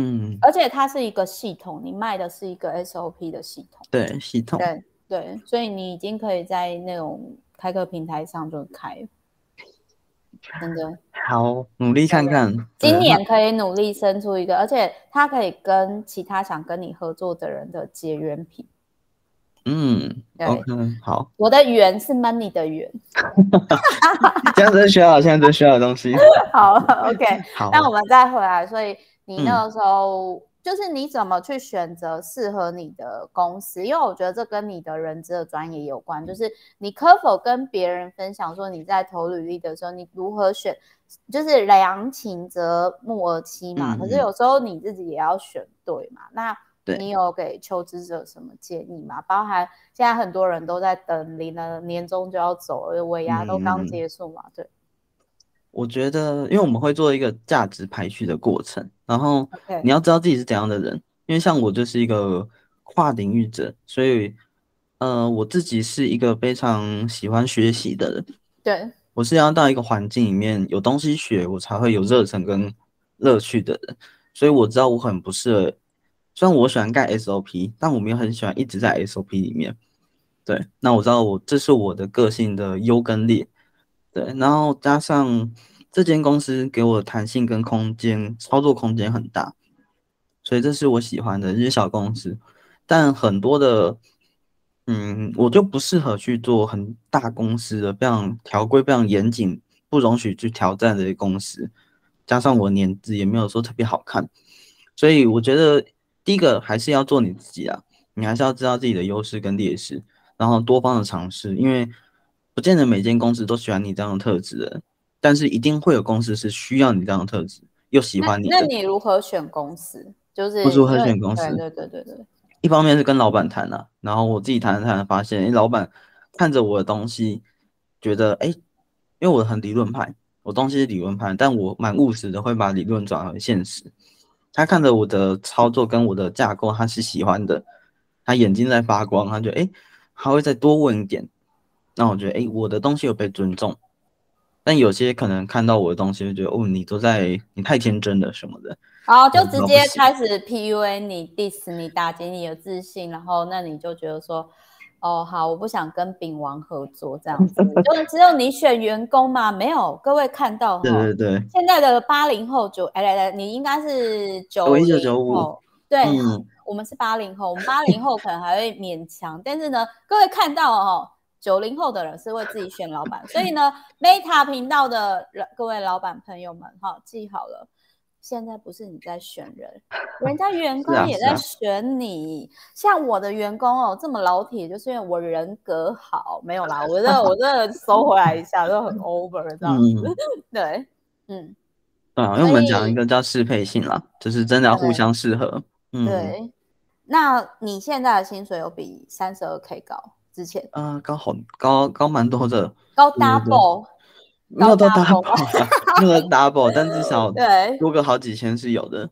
而且它是一个系统，你卖的是一个 S O P 的系统。 对，系统。 对对，所以你已经可以在那种开课平台上就开，真的。 好，努力看看。 今年可以努力生出一个，而且它可以跟其他想跟你合作的人的结缘品。 嗯，对 ，OK， 好。 我的缘是 money 的缘。 现在真需要，现在真需要的东西。 好 ，OK， 好。 那我们再回来，所以你那个时候、嗯、就是你怎么去选择适合你的公司？因为我觉得这跟你的人资的专业有关，就是你可否跟别人分享说你在投履历的时候，你如何选，就是良禽择木而栖嘛、嗯。可是有时候你自己也要选对嘛。那你有给求职者什么建议吗？包含现在很多人都在等，离了年终就要走了，尾牙都刚结束嘛，嗯、对。 我觉得，因为我们会做一个价值排序的过程，然后你要知道自己是怎样的人。Okay. 因为像我就是一个跨领域者，所以呃，我自己是一个非常喜欢学习的人。 对， 我是要到一个环境里面有东西学，我才会有热忱跟乐趣的人。所以我知道我很不适合。虽然我喜欢盖 S O P， 但我没有很喜欢一直在 S O P 里面。对，那我知道我这是我的个性的优跟劣。对，然后加上这间公司给我的弹性跟空间，操作空间很大，所以这是我喜欢的。这些小公司，但很多的，嗯，我就不适合去做很大公司的、非常条规非常严谨、不容许去挑战的公司。加上我年纪也没有说特别好看，所以我觉得第一个还是要做你自己啊，你还是要知道自己的优势跟劣势，然后多方的尝试，因为不见得每间公司都喜欢你这样的特质的，但是一定会有公司是需要你这样的特质又喜欢你的。 那, 那你如何选公司？就是我如何选公司？ 对对对对对。 一方面是跟老板谈啊，然后我自己谈谈谈发现，哎，老板看着我的东西，觉得哎，因为我很理论派，我东西是理论派，但我蛮务实的，会把理论转为现实。他看着我的操作跟我的架构，他是喜欢的，他眼睛在发光，他觉得哎，他会再多问一点。那我觉得哎，我的东西有被尊重。但有些可能看到我的东西就觉得哦，你都在，你太天真了什么的， 然后就直接开始 P U A 你 diss 你，打击你的自信，然后那你就觉得说，哦好，我不想跟丙王合作这样子，就只有你选员工嘛？没有，各位看到对对对， 现在的八零后九哎来来，你应该是九零后，对、嗯，我们是八零后，我们八零后可能还会勉强，但是呢，各位看到哦。九零后的人是会自己选老板，所以呢 Meta 频道的各位老板朋友们哈，记好了，现在不是你在选人，人家员工也在选你。啊啊、像我的员工哦，这么老铁，就是因为我人格好，没有啦，我这我这收回来一下，就很 over 这样子。嗯、对，嗯， 对啊，因为我们讲一个叫适配性啦，就是真的要互相适合。嗯， 对。那你现在的薪水有比三十二 K 高？之前呃高好高高蛮多的， 高 double， 没有到 double， 没有到 double， 但至少多个好几千是有的。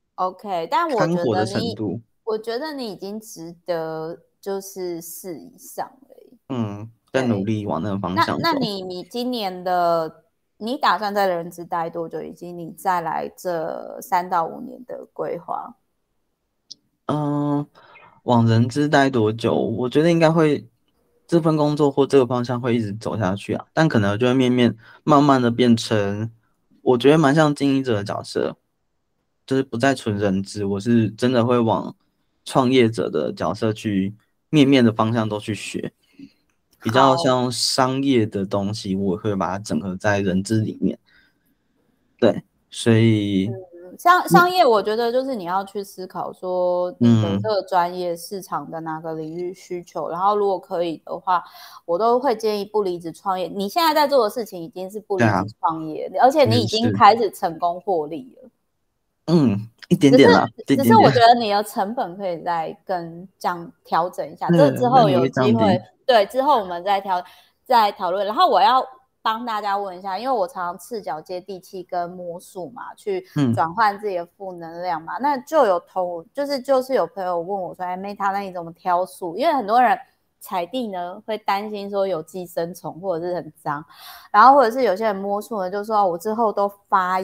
OK， 但我觉得你， 度我觉得你已经值得就是四以上了。 嗯，在努力往那个方向走。 那那你你今年的你打算在人资待多久？以及你再来这三到五年的规划？ 嗯、呃，往人资待多久？我觉得应该会这份工作或这个方向会一直走下去啊，但可能就会面面慢慢的变成，我觉得蛮像经营者的角色，就是不再纯人资，我是真的会往创业者的角色去面面的方向都去学，比较像商业的东西，我会把它整合在人资里面。对，所以。 嗯商商业，我觉得就是你要去思考说你的这个专业市场的哪个领域需求，嗯、然后如果可以的话，我都会建议不离职创业。你现在在做的事情已经是不离职创业，啊、而且你已经开始成功获利了。 嗯，一点点啦， 只是只是我觉得你的成本可以再更降调整一下，这之后有机会，对，之后我们再调再讨论。然后我要帮大家问一下，因为我常常赤脚接地气跟魔术嘛，去转换自己的负能量嘛，嗯、那就有同就是就是有朋友问我说，哎 ，Meta 那你怎么挑树？因为很多人采地呢会担心说有寄生虫或者是很脏，然后或者是有些人摸树呢就说我之后都发痒。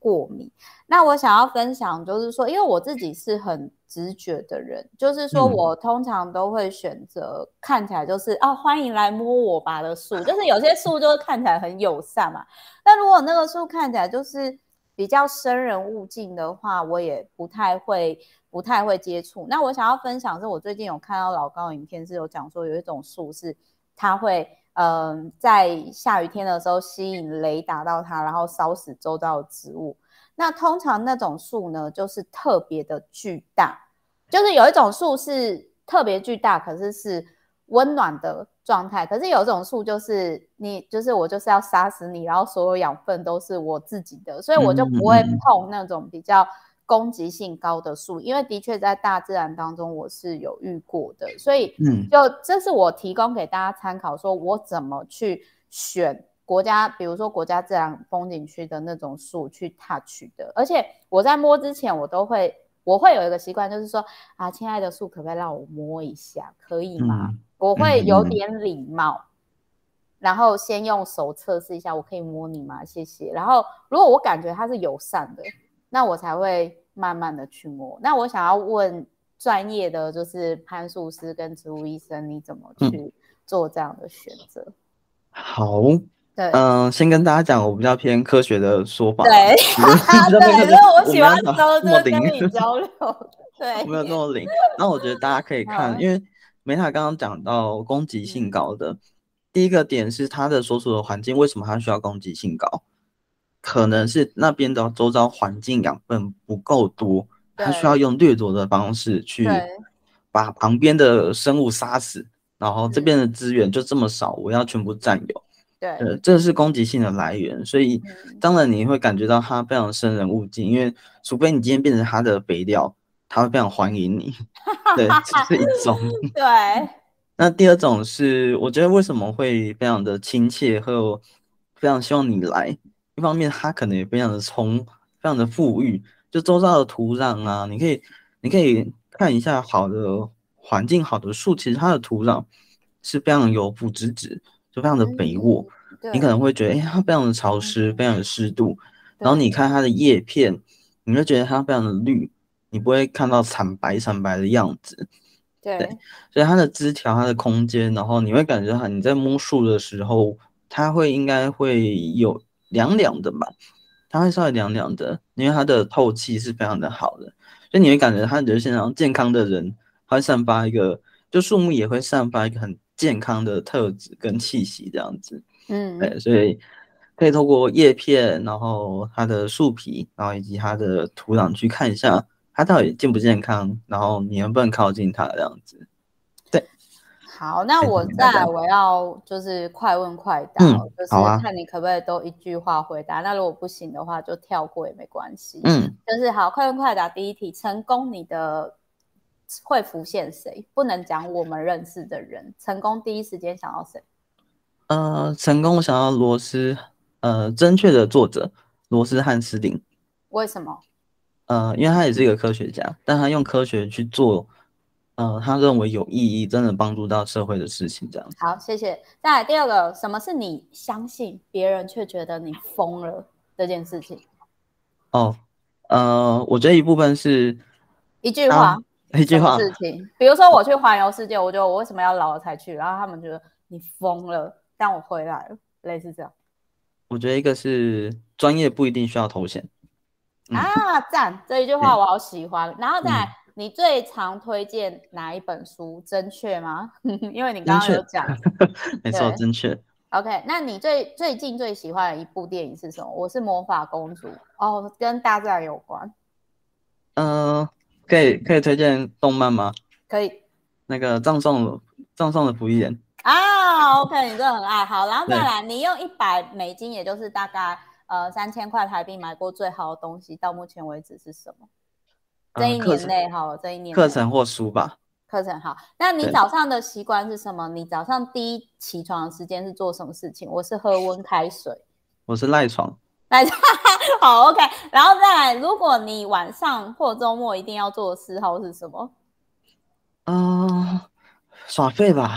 过敏。那我想要分享就是说，因为我自己是很直觉的人，就是说我通常都会选择看起来就是哦欢迎来摸我吧的树，就是有些树就是看起来很友善嘛。但如果那个树看起来就是比较生人勿近的话，我也不太会不太会接触。那我想要分享是我最近有看到老高影片，是有讲说有一种树是它会嗯、呃，在下雨天的时候吸引雷打到它，然后烧死周遭的植物。那通常那种树呢，就是特别的巨大，就是有一种树是特别巨大，可是是温暖的状态。可是有一种树就是你，就是我就是要杀死你，然后所有养分都是我自己的，所以我就不会碰那种比较攻击性高的树，因为的确在大自然当中我是有遇过的，所以就这是我提供给大家参考，说我怎么去选国家，比如说国家自然风景区的那种树去 touch 的。而且我在摸之前我都会我会有一个习惯，就是说啊，亲爱的树可不可以让我摸一下，可以吗？嗯、我会有点礼貌、嗯、然后先用手测试一下，我可以摸你吗？谢谢。然后如果我感觉它是友善的，那我才会慢慢的去摸。那我想要问专业的就是攀树师跟植物医生，你怎么去做这样的选择？嗯、 好，对，嗯、呃，先跟大家讲我比较偏科学的说法。 对，对，因为我喜欢周真跟你交流。对， 我没有那么灵。那我觉得大家可以看，因为梅塔刚刚讲到攻击性高的、嗯、第一个点是它的所处的环境，为什么它需要攻击性高？可能是那边的周遭环境养分不够多，它需要用掠夺的方式去把旁边的生物杀死，然后这边的资源就这么少，我要全部占有。 对， 呃，这是攻击性的来源，所以当然你会感觉到它非常生人勿近，因为除非你今天变成它的肥料，它会非常欢迎你。对，这是一种。 对。 那第二种是，我觉得为什么会非常的亲切和非常希望你来，一方面它可能也非常的充，非常的富裕，就周遭的土壤啊，你可以你可以看一下好的环境，好的树，其实它的土壤是非常有腐殖质，就非常的肥沃。嗯、你可能会觉得，哎、欸，它非常的潮湿，嗯、非常的湿度。然后你看它的叶片，你会觉得它非常的绿，你不会看到惨白惨白的样子。 对， 对，所以它的枝条、它的空间，然后你会感觉到你在摸树的时候，它会应该会有凉凉的吧，它会稍微凉凉的，因为它的透气是非常的好的，所以你会感觉它人身上健康的人，它会散发一个，就树木也会散发一个很健康的特质跟气息这样子。嗯，对，所以可以透过叶片，然后它的树皮，然后以及它的土壤去看一下。它到底健不健康，然后你能不能靠近它这样子？对， 好，那我再我要就是快问快答，嗯、就是看你可不可以都一句话回答。啊、那如果不行的话，就跳过也没关系。嗯，就是好，快问快答。第一题，成功你的会浮现谁？不能讲我们认识的人。成功第一时间想到谁？ 呃，成功我想到罗斯，呃，正确的作者罗斯汉斯林。 为什么？ 呃，因为他也是一个科学家，但他用科学去做，呃，他认为有意义、真的帮助到社会的事情，这样子。 好，谢谢。再来第二个，什么是你相信别人却觉得你疯了这件事情？ 哦，呃，我觉得一部分是一句话， 一句话事情，比如说我去环游世界，我觉得我为什么要老了才去，然后他们觉得你疯了，但我回来了，类似这样。 我觉得一个是专业不一定需要头衔。 嗯、啊，赞！这一句话我好喜欢。然后再来、嗯、你最常推荐哪一本书？正确吗？因为你刚刚有讲， 没错，正确。 OK， 那你最最近最喜欢的一部电影是什么？我是魔法公主哦，跟大自然有关。 嗯、呃，可以可以推荐动漫吗？ 可以。 那个葬送葬送的福利人啊 ，OK， 你真的很爱好。然后再来，你用一百美金，也就是大概。呃，三千块台币买过最好的东西，到目前为止是什么？这一年内好了，这一年课程或书吧。 课程好，那你早上的习惯是什么？你早上第一起床的时间是做什么事情？我是喝温开水。 我是赖床。 赖床好 ，OK。然后再来，如果你晚上或周末一定要做的嗜好是什么？ 嗯、呃，耍废吧。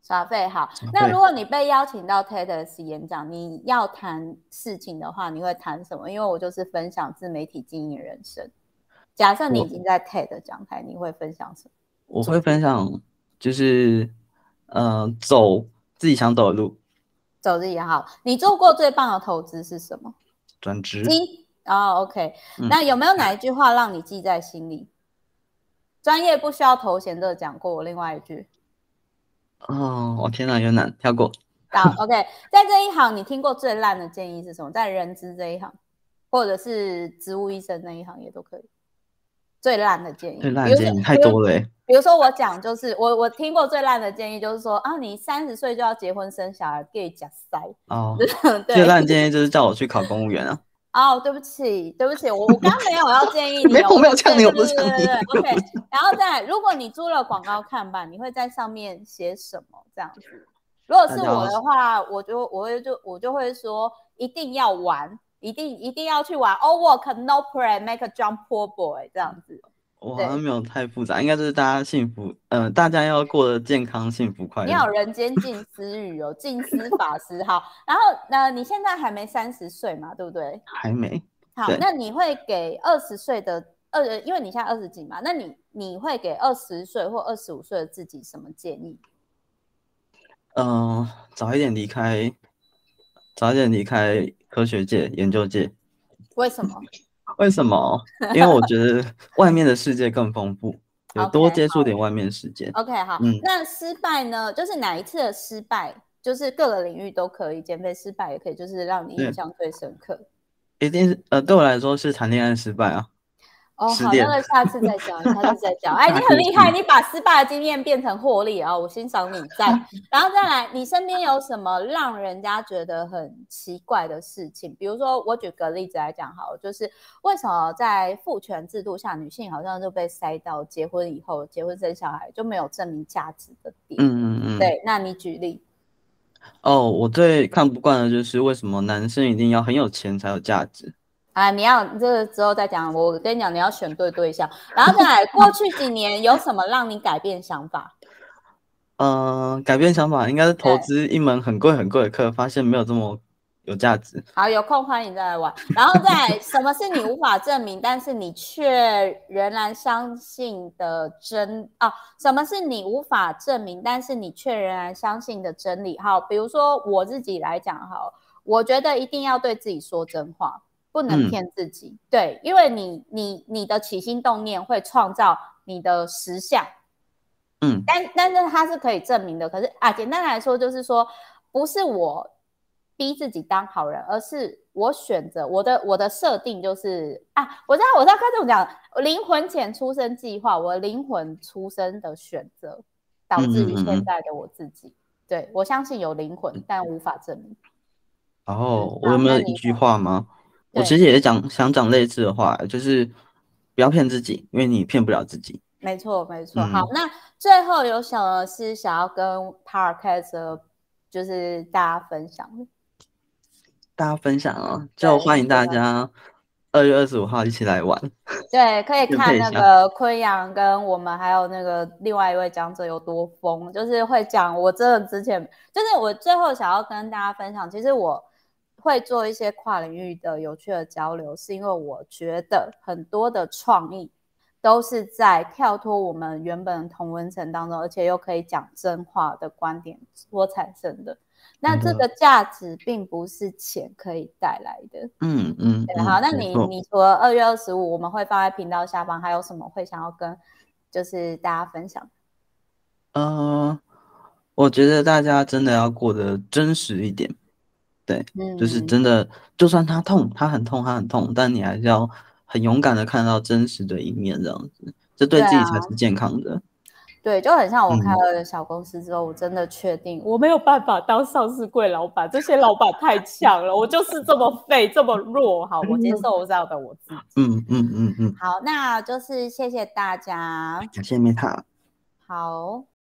耍废好。 耍废那如果你被邀请到 TEDx 演讲，你要谈事情的话，你会谈什么？因为我就是分享自媒体经营人生。假设你已经在 TED 讲台，你会分享什么？ 我会分享就是呃走自己想走的路， 走自己好。你做过最棒的投资是什么？ 转职。 金哦 ，OK、 嗯。 那有没有哪一句话让你记在心里？专业不需要头衔的讲过，我另外一句。 哦，我天哪，有点难，跳过。 好，OK， 在这一行你听过最烂的建议是什么？在人资这一行，或者是植物医生那一行也都可以。最烂的建议， 最烂的建议太多了、欸、 比如说我讲就是我我听过最烂的建议就是说啊，你三十岁就要结婚生小孩，给假塞。 哦， 对， 最烂的建议就是叫我去考公务员啊。 哦，对不起，对不起，我我刚刚没有要建议你、哦， 没有，我没有呛你，我不是呛你。 对对对对 ，OK。然后再来，如果你租了广告看板，你会在上面写什么？这样子。如果是我的话，我就我会就我就会说，一定要玩，一定一定要去玩 ，all work no play make a jump poor boy 这样子。 我好像没有太复杂，应该就是大家幸福，呃，大家要过得健康、幸福、快乐。 你好，人间静思语哦，静思法师好。然后，呃，你现在还没三十岁嘛，对不对？ 还没。 好，那你会给二十岁的二，因为你现在二十几嘛，那你你会给二十岁或二十五岁的自己什么建议？ 嗯、呃，早一点离开，早一点离开科学界、研究界。 为什么？ 为什么？因为我觉得外面的世界更丰富，有多接触点外面的世界。 OK， 好， 嗯， 那失败呢？就是哪一次的失败，就是各个领域都可以，减肥失败也可以，就是让你印象最深刻。 一定是呃，对我来说是谈恋爱失败啊。 哦，好，那个下次再讲，下次再讲。哎，你很厉害，你把失败的经验变成获利啊，我欣赏你在。然后再来，你身边有什么让人家觉得很奇怪的事情？比如说，我举个例子来讲好了，就是为什么在父权制度下，女性好像就被塞到结婚以后，结婚生小孩就没有证明价值的点？ 嗯嗯嗯。 对，那你举例。 哦，我最看不惯的就是为什么男生一定要很有钱才有价值。 啊，你要这个之后再讲。我跟你讲，你要选对对象。然后再来，过去几年有什么让你改变想法？ 呃，改变想法应该是投资一门很贵很贵的课，发现没有这么有价值。 好，有空欢迎再来玩。然后再来，什么是你无法证明，但是你却仍然相信的真啊？什么是你无法证明，但是你却仍然相信的真理？好，比如说我自己来讲，好，我觉得一定要对自己说真话。不能骗自己、嗯、对，因为你你你的起心动念会创造你的实相， 嗯， 但但是它是可以证明的。可是啊，简单来说就是说，不是我逼自己当好人，而是我选择我的我的设定就是啊，我知道我知道该怎么讲，灵魂潜出生计划，我灵魂出生的选择导致于现在的我自己。嗯嗯嗯对，我相信有灵魂，但无法证明。 然后、嗯、我有没有一句话吗？我其实也讲想讲类似的话，就是不要骗自己，因为你骗不了自己。 没错，没错。嗯、好，那最后有什么是想要跟 Podcast 就是大家分享的？ 大家分享哦，就欢迎大家二月二十五号一起来玩。 对，可以看那个昆阳跟我们还有那个另外一位讲者有多疯，就是会讲我真的之前就是我最后想要跟大家分享，其实我会做一些跨领域的有趣的交流，是因为我觉得很多的创意都是在跳脱我们原本的同温层当中，而且又可以讲真话的观点所产生的。那这个价值并不是钱可以带来的。 嗯嗯， 对，好，那你你除了二月二十五我们会放在频道下方，还有什么会想要跟就是大家分享？ 呃，我觉得大家真的要过得真实一点。对，嗯、就是真的，就算他痛，他很痛，他很痛，但你还是要很勇敢的看到真实的一面，这样子，这对自己才是健康的。 对，就很像我开了小公司之后，嗯、我真的确定我没有办法当上市柜老板，这些老板太强了，我就是这么废，这么弱。好，我接受这样的我自己。 嗯嗯嗯嗯。 好，那就是谢谢大家， 感谢Meta。 好。